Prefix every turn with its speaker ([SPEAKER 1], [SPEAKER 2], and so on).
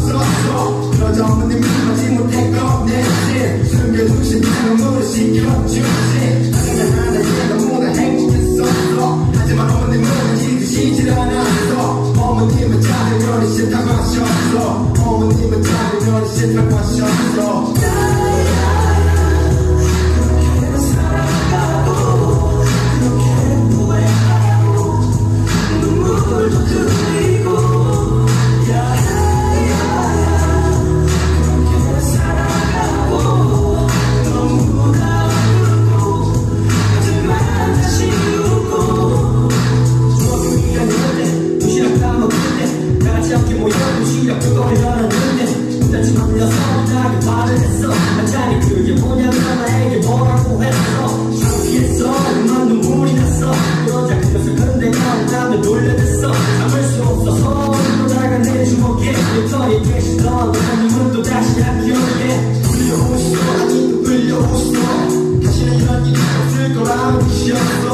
[SPEAKER 1] 없었어. 그러자 어머님이 마지 못할 겁내지 숨겨두신 눈물을 식혀주지. 나는 하나에 너무나 행복했었어. 하지만 어머님은 잊으시질 않았어. 어머님은 자녀면이 싫다고 하셨어. 어머님은 자녀면이 싫다고 하셨어.
[SPEAKER 2] 말을 했어. 한자리 그게 뭐냐면 나에게 뭐라고 했어. 창피했어. 그만 눈물이 났어. 그러자 그것을 근데가 나면 놀려댔어. 참을 수 없어서 돌아가 내 주먹에 털이 계시던 어머님은 또 다시 안 기억해. 끌려오시어 아니 또 끌려오시어. 다시는 이런 일이 없을 거라는 뜻이었어.